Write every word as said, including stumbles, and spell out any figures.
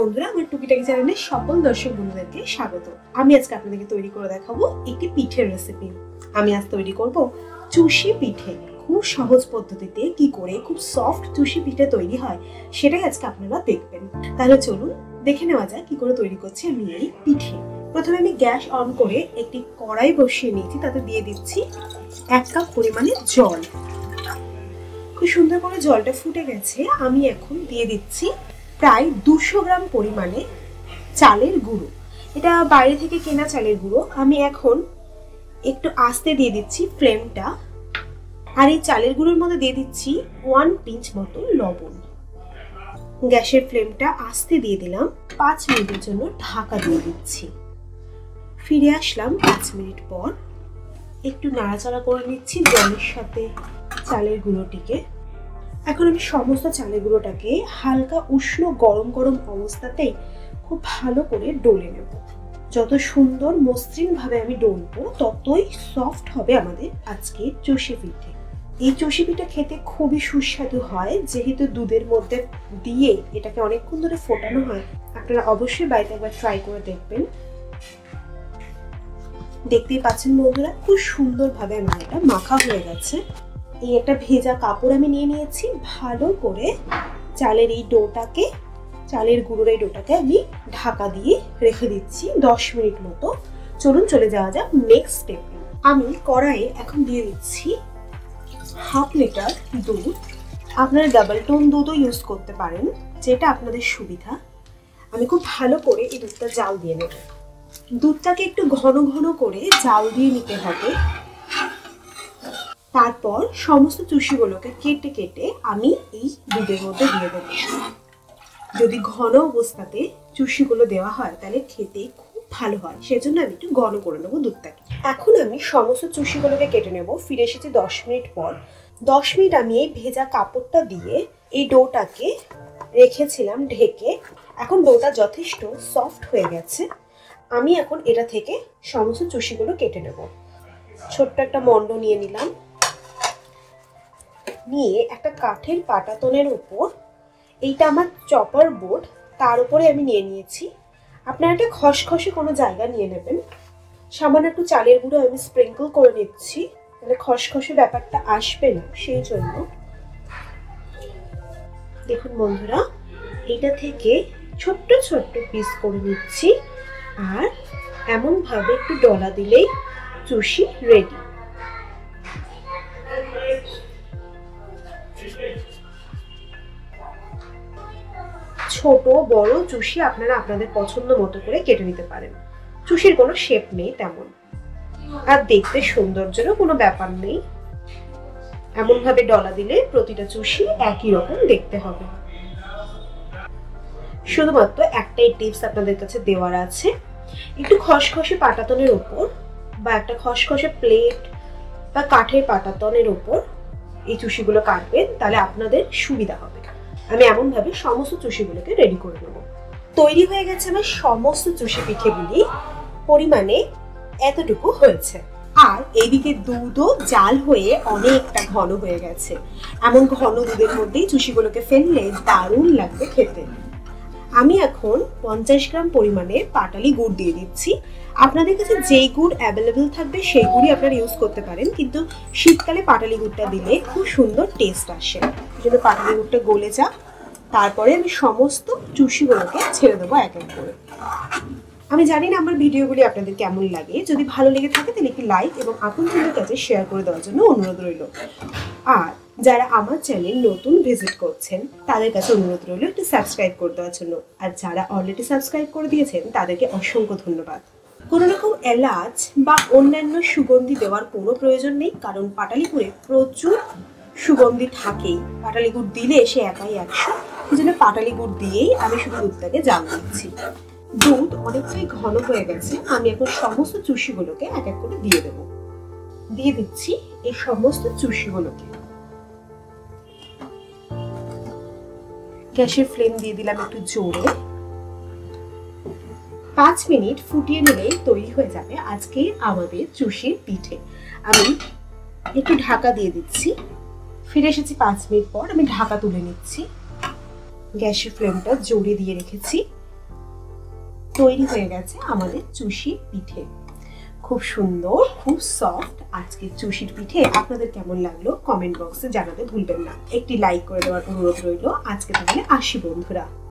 বন্ধুরা, আমার টুকিটাকি চ্যানেলের সকল দর্শক বন্ধুদেরকে স্বাগত। আমি আজকে আপনাদেরকে তৈরি করে দেখাবো একটি পিঠের রেসিপি। আমি আজ তৈরি করব চুষি পিঠে। খুব সহজ পদ্ধতিতে কি করে খুব সফট চুষি পিঠে তৈরি হয় সেটাই আজকে আপনারা দেখবেন। তাহলে চলুন দেখে নেওয়া যাক কি করে তৈরি করছি আমি এই পিঠে। প্রথমে আমি গ্যাস অন করে একটি কড়াই বসিয়ে নিয়েছি, তাতে দিয়ে দিচ্ছি এক কাপ পরিমাণে জল। খুব সুন্দর করে জলটা ফুটে গেছে। আমি এখন দিয়ে দিচ্ছি প্রায় দুশো গ্রাম পরিমাণে চালের গুঁড়ো। এটা বাইরে থেকে কেনা চালের গুঁড়ো। আমি এখন একটু আস্তে দিয়ে দিচ্ছি ফ্লেমটা, আর এই চালের গুঁড়োর মধ্যে দিয়ে দিচ্ছি ওয়ান পিঞ্চ মতো লবণ। গ্যাসের ফ্লেমটা আস্তে দিয়ে দিলাম। পাঁচ মিনিটের জন্য ঢাকা দিয়ে দিচ্ছি। ফিরে আসলাম পাঁচ মিনিট পর। একটু নাড়াচাড়া করে নিচ্ছি জলের সাথে চালের গুঁড়োটিকে। এখন আমি সমস্ত চালের গুঁড়োটাকে হালকা উষ্ণ গরম গরম অবস্থাতেই খুব ভালো করে ডলে নেব। যত সুন্দর মসৃণ ভাবে আমি ডলবো ততই সফট হবে আমাদের আজকে চষি পিঠে। এই চষি পিঠে খেতে খুবই সুস্বাদু হয়, যেহেতু দুধের মধ্যে দিয়ে এটাকে অনেকক্ষণ ধরে ফোটানো হয়। আপনারা অবশ্যই বাড়িতে একবার ট্রাই করে দেখবেন। দেখতেই পাচ্ছেন বন্ধুরা, খুব সুন্দর ভাবে আমার এটা মাখা হয়ে গেছে। এই একটা ভেজা কাপড় আমি নিয়ে নিয়েছি। ভালো করে চালের এই ডোটাকে চালের গুঁড়োর এই ডোটাকে আমি ঢাকা দিয়ে রেখে দিচ্ছি দশ মিনিট মতো। চলুন চলে যাওয়া যাক নেক্সট স্টেপে। আমি কড়াইয়ে এখন দিয়ে দিচ্ছি হাফ লিটার দুধ। আপনারা ডাবল টোন দুধও ইউজ করতে পারেন, যেটা আপনাদের সুবিধা। আমি খুব ভালো করে এই দুধটা জাল দিয়ে নেব। দুধটাকে একটু ঘন ঘন করে জাল দিয়ে নিতে হবে। তারপর সমস্ত চুষিগুলোকে কেটে কেটে আমি এই দুধের মধ্যে দিয়ে দেবো। যদি ঘন অবস্থাতে চুষিগুলো দেওয়া হয় তাহলে খেতে খুব ভালো হয়, সেজন্য আমি একটু ঘন করে নেবো দুধটাকে। এখন আমি সমস্ত চুষিগুলোকে কেটে নেব। ফিরে এসেছি দশ মিনিট পর। দশ মিনিট আমি এই ভেজা কাপড়টা দিয়ে এই ডোটাকে রেখেছিলাম ঢেকে। এখন ডোটা যথেষ্ট সফট হয়ে গেছে। আমি এখন এটা থেকে সমস্ত চুষিগুলো কেটে নেব। ছোট্ট একটা মন্ড নিয়ে নিলাম। নিয়ে একটা কাঠের পাটাতনের উপর, এইটা আমার চপার বোর্ড, তার উপরে আমি নিয়ে নিয়েছি। আপনারা একটা খসখসে কোনো জায়গা নিয়ে নেবেন। সামান্য একটু চালের গুঁড়ো আমি স্প্রিঙ্কল করে নিচ্ছি, তাহলে খসখসে ব্যাপারটা আসবে না, সেই জন্য। দেখুন বন্ধুরা, এটা থেকে ছোট্ট ছোট্ট পিস করে নিচ্ছি, আর এমন ভাবে একটু ডলা দিলেই চুষি রেডি। ছোট বড় চুষি আপনারা আপনাদের পছন্দ মতো করে কেটে নিতে পারেন। চুষির কোনো শেপ নেই তেমন, আর দেখতে সৌন্দর্যেরও কোনো ব্যাপার নেই। এমন ভাবে ডলা দিলে প্রতিটা চুষি একই রকম দেখতে হবে। শুধুমাত্র একটাই টিপস আপনাদের কাছে দেওয়ার আছে, একটু খসখসে পাটাতনের উপর বা একটা খসখসে প্লেট বা কাঠের পাটাতনের উপর এই চুষিগুলো কাটবেন, তাহলে আপনাদের সুবিধা হবে। আমি এমন ভাবে সমস্ত চুষিগুলোকে রেডি করে নেব। তৈরি হয়ে গেছে আমার সমস্ত চুষি পিঠেগুলি। পরিমাণে এতটুকু হয়েছে। আর এইদিকে দুধও জাল হয়ে অনেকটা ঘন হয়ে গেছে। এমন ঘন দুধের মধ্যেই চুষিগুলোকে ফেললে দারুণ লাগবে খেতে। আমি এখন পঞ্চাশ গ্রাম পরিমাণে পাটালি গুড় দিয়ে দিচ্ছি। আপনাদের কাছে যেই গুড় অ্যাভেলেবেল থাকবে সেই গুড়ই আপনারা ইউজ করতে পারেন, কিন্তু শীতকালে পাটালি গুড়টা দিলে খুব সুন্দর টেস্ট আসে। এই জন্য পাটালি গুড়টা গলে যাক। তারপরে আমি সমস্ত চুষিগুলোকে ছেড়ে দেবো এক এক করে। আমি জানি না আমার ভিডিওগুলি আপনাদের কেমন লাগে। যদি ভালো লেগে থাকে তাহলে একটি লাইক এবং আপনজনদের কাছে শেয়ার করে দেওয়ার জন্য অনুরোধ রইল। আর যারা আমার চ্যানেল নতুন ভিজিট করছেন তাদের কাছে অনুরোধ রইল একটু সাবস্ক্রাইব করে দেওয়ার জন্য। আর যারা অলরেডি সাবস্ক্রাইব করে দিয়েছেন তাদেরকে অসংখ্য ধন্যবাদ। কোনো রকম এলাচ বা অন্যান্য সুগন্ধি দেওয়ার কোনো প্রয়োজন নেই, কারণ পাটালি গুড়ে প্রচুর সুগন্ধি থাকেই। পাটালি গুড় দিলে সে একাই একশো। এই জন্য পাটালি গুড় দিয়েই আমি শুধু দুধটাকে জাল দিচ্ছি। দুধ অনেকটাই ঘন হয়ে গেছে। আমি এখন সমস্ত চুষিগুলোকে এক এক করে দিয়ে দেব। দিয়ে দিচ্ছি এই সমস্ত চুষিগুলোকে। গ্যাসের ফ্লেম দিয়ে দিলাম একটু জোরে। পাঁচ মিনিট ফুটিয়ে নিলেই তৈরি হয়ে যাবে আজকে আমাদের চুষির পিঠে। আমি একটু ঢাকা দিয়ে দিচ্ছি। ফিরে এসেছি পাঁচ মিনিট পর। আমি ঢাকা তুলে নিচ্ছি। গ্যাসের ফ্লেমটা জোরে দিয়ে রেখেছি। তৈরি হয়ে গেছে আমাদের চুষি পিঠে। খুব সুন্দর, খুব সফট আজকের চুষির পিঠে। আপনাদের কেমন লাগলো কমেন্ট বক্সে জানাতে ভুলবেন না। একটি লাইক করে দেওয়ার অনুরোধ রইল। আজকে তাহলে আসি বন্ধুরা।